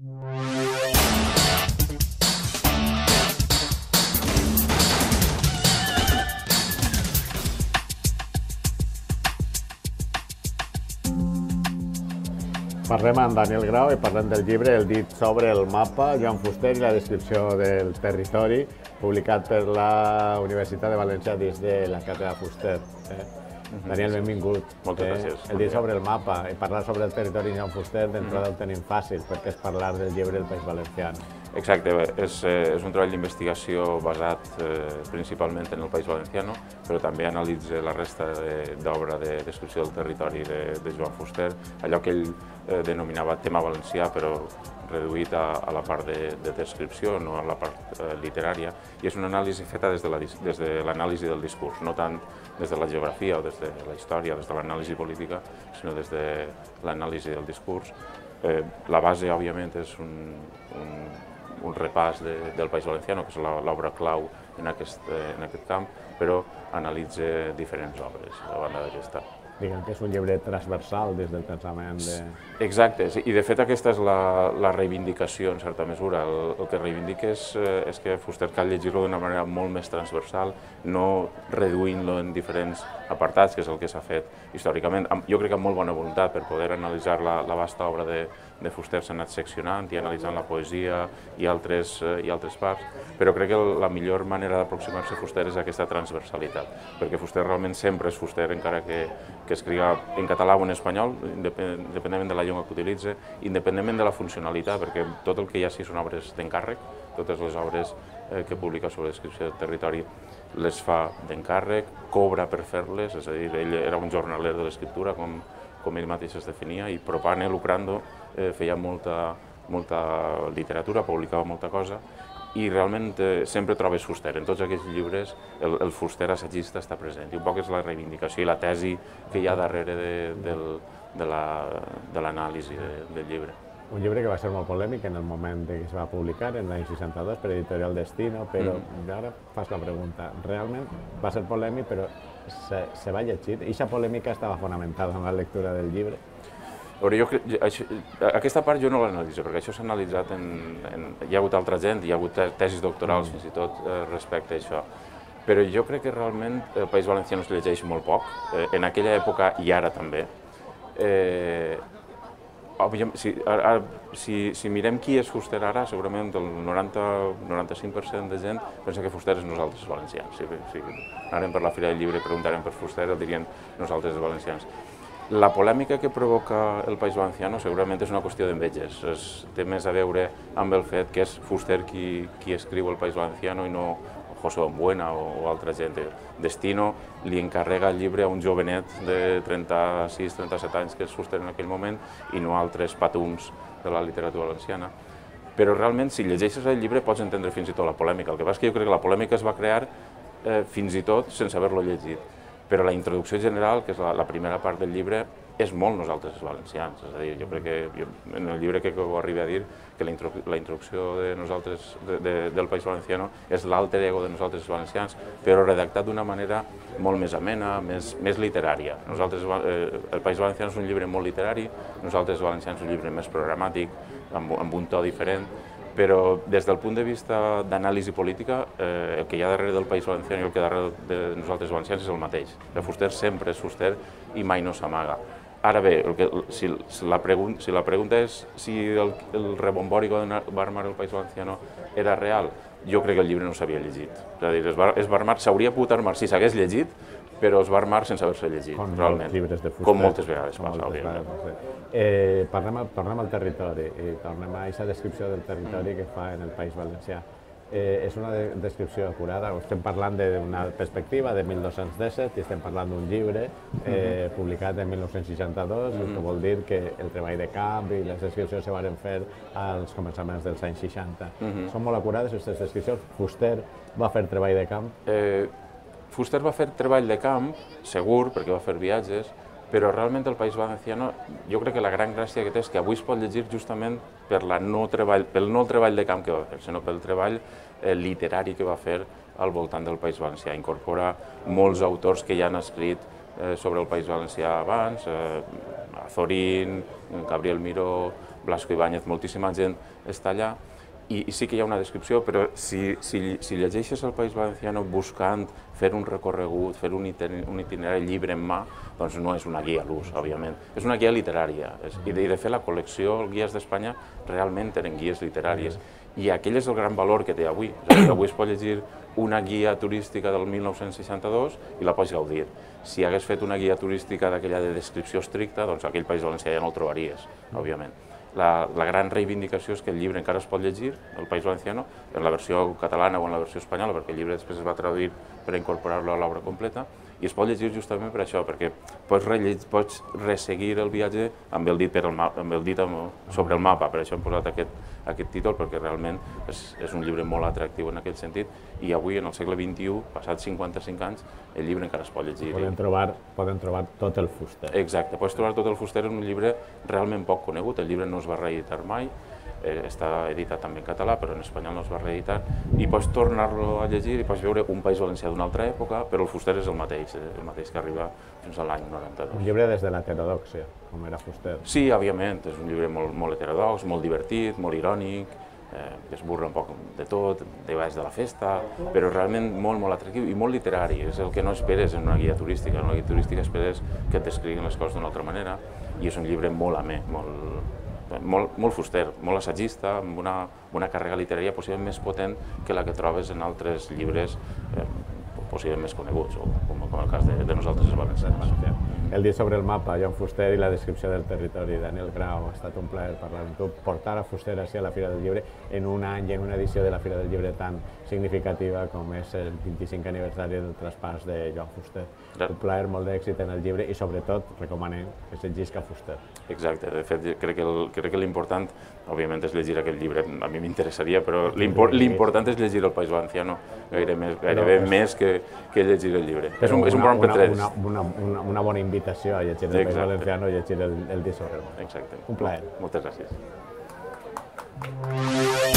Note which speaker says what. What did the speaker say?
Speaker 1: Parlem amb Daniel Grau i parlem del llibre El dit sobre el mapa, Joan Fuster i la descripció del territori, publicat per la Universitat de València dins de la Càtedra Fuster. Daniel, benvingut.
Speaker 2: Moltes gràcies.
Speaker 1: El dit sobre el mapa i parlar sobre el territori Joan Fuster d'entrada ho tenim fàcil, perquè és parlar del llibre del País Valenciano.
Speaker 2: Exacte, és un treball d'investigació basat principalment en el País Valenciano, però també analitza la resta d'obra de descripció del territori de Joan Fuster, allò que ell denominava tema valencià, però reduït a la part de descripció, no a la part literària, i és una anàlisi feta des de l'anàlisi del discurs, no tant des de la geografia o des de la història, des de l'anàlisi política, sinó des de l'anàlisi del discurs. La base, òbviament, és un repàs del País Valenciano, que és l'obra clau en aquest camp, però analitza diferents obres a banda d'aquesta.
Speaker 1: Diguem que és un llibre transversal des del pensament de...
Speaker 2: Exacte, i de fet aquesta és la reivindicació en certa mesura. El que reivindica és que Fuster cal llegir-lo d'una manera molt més transversal, no reduint-lo en diferents apartats, que és el que s'ha fet històricament. Jo crec que amb molt bona voluntat, per poder analitzar la vasta obra de Fuster s'ha anat seccionant i analitzant la poesia i altres parts, però crec que la millor manera d'aproximar-se a Fuster és aquesta transversalitat, perquè Fuster realment sempre és Fuster, encara que escriga en català o en espanyol, independentment de la llengua que utilitza, independentment de la funcionalitat, perquè tot el que hi ha sí són obres d'encàrrec, totes les obres que publica sobre descripció del territori les fa d'encàrrec, cobra per fer-les, és a dir, ell era un jornaler de l'escriptura, com ell mateix es definia, i pro pane lucrando feia molta literatura, publicava molta cosa, i realment sempre trobes Fuster. En tots aquests llibres el Fuster assagista està present, i un poc és la reivindicació i la tesi que hi ha darrere de l'anàlisi del llibre.
Speaker 1: Un llibre que va ser molt polèmic en el moment que es va publicar, en l'any 62, per Editorial Destino, però ara fas la pregunta. Realment va ser polèmic, però se va llegir? I aquesta polèmica estava fonamentada en la lectura del llibre?
Speaker 2: Aquesta part jo no l'analitzo, perquè això s'ha analitzat hi ha hagut altra gent, hi ha hagut tesis doctorals fins i tot respecte a això. Però jo crec que realment el País Valenciano es llegeix molt poc, en aquella època i ara també. Si mirem qui és Fuster ara, segurament el 90-95% de gent pensa que Fuster és nosaltres els valencians. Si anarem per la Fira del Llibre i preguntarem per Fuster, el dirien nosaltres els valencians. La polèmica que provoca el País Valenciano segurament és una qüestió d'enveges. Té més a veure amb el fet que és Fuster qui escriu el País Valenciano i no José Ombuena o altra gent. Destino li encarrega el llibre a un jovenet de 36-37 anys, que és Fuster en aquell moment, i no altres patuns de la literatura valenciana. Però realment, si llegeixes el llibre, pots entendre fins i tot la polèmica. El que passa és que jo crec que la polèmica es va crear fins i tot sense haver-lo llegit. Però la introducció general, que és la primera part del llibre, és molt nosaltres els valencians. És a dir, jo crec que en el llibre crec que ho arriba a dir que la introducció de nosaltres, del País Valenciano, és l'alter ego de nosaltres els valencians, però redactat d'una manera molt més amena, més literària. El País Valenciano és un llibre molt literari, nosaltres els valencians un llibre més programàtic, amb un to diferent, però des del punt de vista d'anàlisi política, el que hi ha darrere del País Valenciano i el que hi ha darrere de nosaltres valencians és el mateix. El Fuster sempre és Fuster i mai no s'amaga. Ara bé, si la pregunta és si el rebombori que va armar el País Valenciano era real, jo crec que el llibre no s'havia llegit. És a dir, es va armar, s'hauria pogut armar si s'hagués llegit, però es va armar sense haver-se llegit, realment. Com moltes vegades passa, òbviament.
Speaker 1: Tornem al territori i tornem a aquesta descripció del territori que fa en el País Valencià. És una descripció acurada, estem parlant d'una perspectiva de 1217 i estem parlant d'un llibre publicat en 1962, el que vol dir que el treball de camp i les descripcions se van fer als començaments dels anys 60. Són molt acurades aquestes descripcions. Fuster va fer treball de camp?
Speaker 2: Fuster va fer treball de camp, segur, perquè va fer viatges, però realment el País Valenciano, jo crec que la gran gràcia que té és que avui es pot llegir justament pel no treball de camp que va fer, sinó pel treball literari que va fer al voltant del País Valencià. Incorpora molts autors que ja han escrit sobre el País Valencià abans, Azorín, Gabriel Miró, Blasco Ibáñez, moltíssima gent està allà, i sí que hi ha una descripció, però si llegeixes el País Valenciano buscant fer un recorregut, fer un itinerari llibre en mà, doncs no és una guia a l'ús, òbviament. És una guia literària. I de fet la col·lecció Guies d'Espanya realment tenen guies literàries. I aquell és el gran valor que té avui. Avui es pot llegir una guia turística del 1962 i la pots gaudir. Si hagués fet una guia turística d'aquella de descripció estricta, doncs aquell País Valencià ja no el trobaries, òbviament. La gran reivindicació és que el llibre encara es pot llegir, el País Valenciano, en la versió catalana o en la versió espanyola, perquè el llibre després es va traduir per incorporar-lo a l'obra completa, i es pot llegir justament per això, perquè pots resseguir el viatge amb el dit sobre el mapa, per això hem posat aquest títol, perquè realment és un llibre molt atractiu en aquest sentit, i avui, en el segle XXI, passats 55 anys, el llibre encara es pot llegir.
Speaker 1: Poden trobar tot el Fuster.
Speaker 2: Exacte, pots trobar tot el Fuster en un llibre realment poc conegut, el llibre no es va reeditar mai, està editat també en català, però en espanyol no es va reeditar, i pots tornar-lo a llegir i pots veure un País Valencià d'una altra època, però el Fuster és el mateix que arriba fins a l'any 92.
Speaker 1: Un llibre des de l'heterodòxia, com era Fuster.
Speaker 2: Sí, òbviament, és un llibre molt heterodox, molt divertit, molt irònic, que es burla un poc de tot, de vegades de la festa, però realment molt atractiu i molt literari. És el que no esperes en una guia turística. En una guia turística esperes que et descriguin les coses d'una altra manera, i és un llibre molt amè, molt Fuster, molt assagista, amb una càrrega literària possiblement més potent que la que trobes en altres llibres possiblement més coneguts, com el cas de nosaltres els valencians.
Speaker 1: El dit sobre el mapa, Joan Fuster, i la descripció del territori, Daniel Grau, ha estat un plaer parlar amb tu, portar a Fuster així a la Fira del Llibre en un any i en una edició de la Fira del Llibre tan significativa com és el 25 aniversari del traspàs de Joan Fuster. Un plaer, molt d'èxit en el llibre i sobretot recomanem que es llegisca Fuster.
Speaker 2: Exacte, de fet crec que l'important, òbviament, és llegir aquest llibre, a mi m'interessaria, però l'important és llegir el País Valenciano, gairebé més que llegir el llibre. És un bon MP3.
Speaker 1: Una bona invitació a llegir el País Valenciano i llegir el dit sobre el mapa.
Speaker 2: Exacte.
Speaker 1: Un plaer.
Speaker 2: Moltes gràcies.